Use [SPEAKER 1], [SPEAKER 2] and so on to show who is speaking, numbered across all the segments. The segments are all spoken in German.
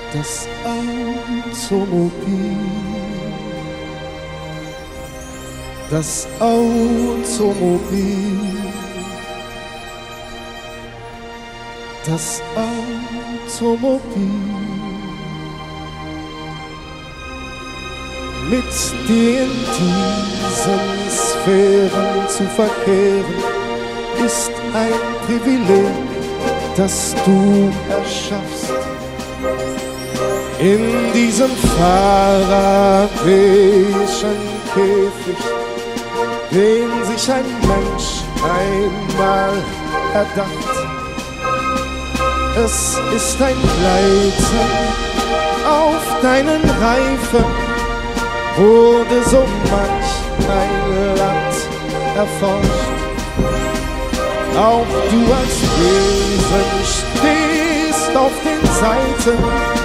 [SPEAKER 1] Das Automobil, das Automobil, das Automobil. Mit dir in diesen Sphären zu verkehren, ist ein Privileg, das du erschaffst. In diesem fahrerischen Käfig, den sich ein Mensch einmal erdacht. Es ist ein Gleiten auf deinen Reifen, wurde so manch ein Land erforscht. Auch du als Wesen stehst auf den Seiten,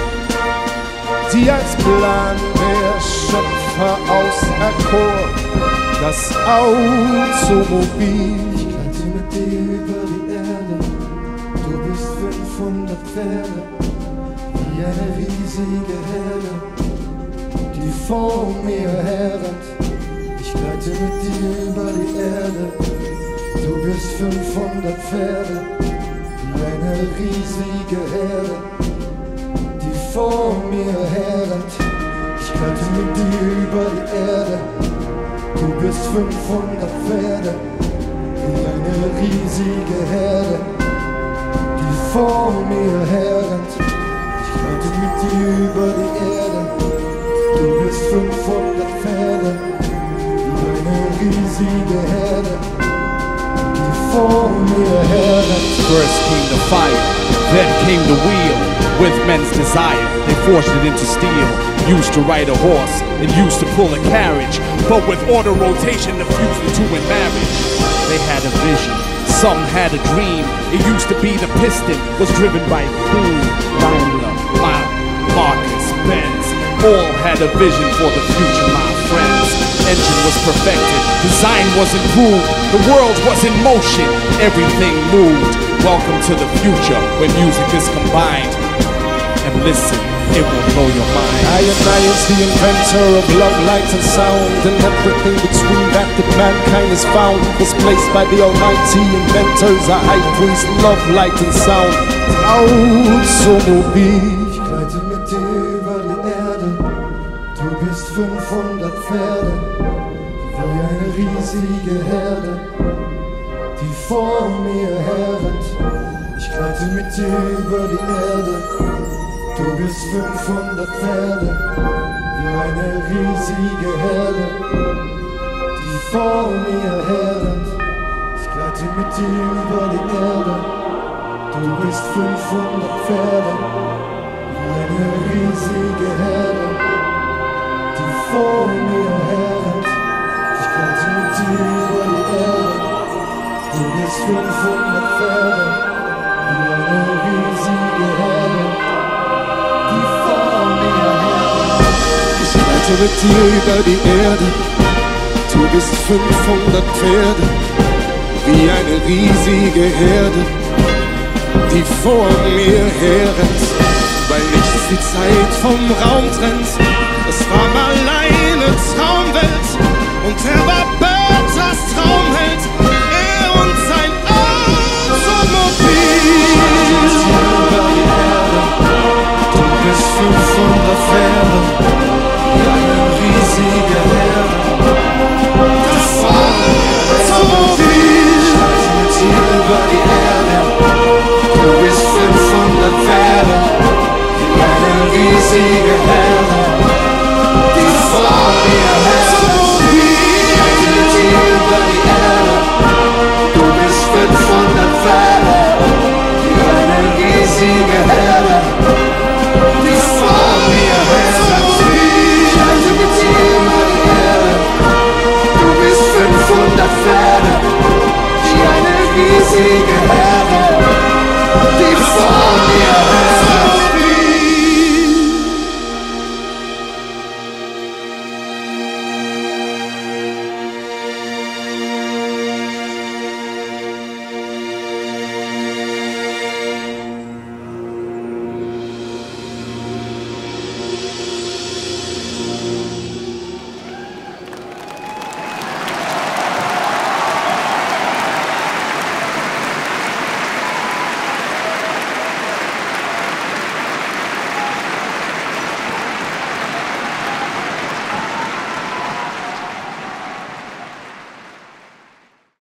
[SPEAKER 1] die als Plan der Schöpfer auserkor. Das Automobil.
[SPEAKER 2] Ich gleite mit dir über die Erde, du bist 500 Pferde, wie eine riesige Herde, die vor mir herrennt. Ich gleite mit dir über die Erde, du bist 500 Pferde, wie eine riesige Herde, die vor mir herrennt. Ich gleite mit dir über die Erde, du bist 500 Pferde, wie eine riesige Herde, die vor mir herrennt. Ich gleite mit dir über die Erde, du bist 500 Pferde, wie eine riesige Herde, die vor mir herrennt.
[SPEAKER 3] First came the fire, then came the wheel. With men's desire, they forged it into steel. Used to ride a horse and used to pull a carriage, but with order rotation the fused the two in marriage. They had a vision, some had a dream. It used to be the piston was driven by Queen, Daimler, Marcus, Benz. All had a vision for the future, my friends. Engine was perfected, design was improved, the world was in motion, everything moved. Welcome to the future where music is combined. And listen, it will blow your mind.
[SPEAKER 1] I is the inventor of love, light and sound, and everything between that mankind is found was placed by the almighty inventors, a high priest, love, light and sound. Automobil.
[SPEAKER 2] Ich gleite mit dir über die Erde, du bist 500 Pferde, wie eine riesige Herde, die vor mir herrennt. Ich gleite mit dir über die Erde, du bist 500 Pferde, wie eine riesige Herde, die vor mir herrennt. Ich gleite mit dir über die Erde, du bist 500 Pferde, wie eine riesige Herde, die vor mir herrennt. Ich gleite mit dir über die Erde, du bist 500 Pferde, wie eine riesige Herde, die vor mir herrennt.
[SPEAKER 1] Ich reite mit dir über die Erde, du bist 500 Pferde, wie eine riesige Herde, die vor mir herrennt, weil nichts die Zeit vom Raum trennt. Es war mal eine Traumwelt und er war Berthas Traumheld, er und sein Automobil.
[SPEAKER 2] Du bist 500 Pferde, wie eine riesige Herde,
[SPEAKER 1] Das Automobil.
[SPEAKER 2] ich reise mit dir über die Erde. Du bist 500 Pferde, wie eine riesige Herde, die vor mir herrennt. Ich reite mit dir über die Erde. Du bist 500 Pferde, wie eine riesige Herde.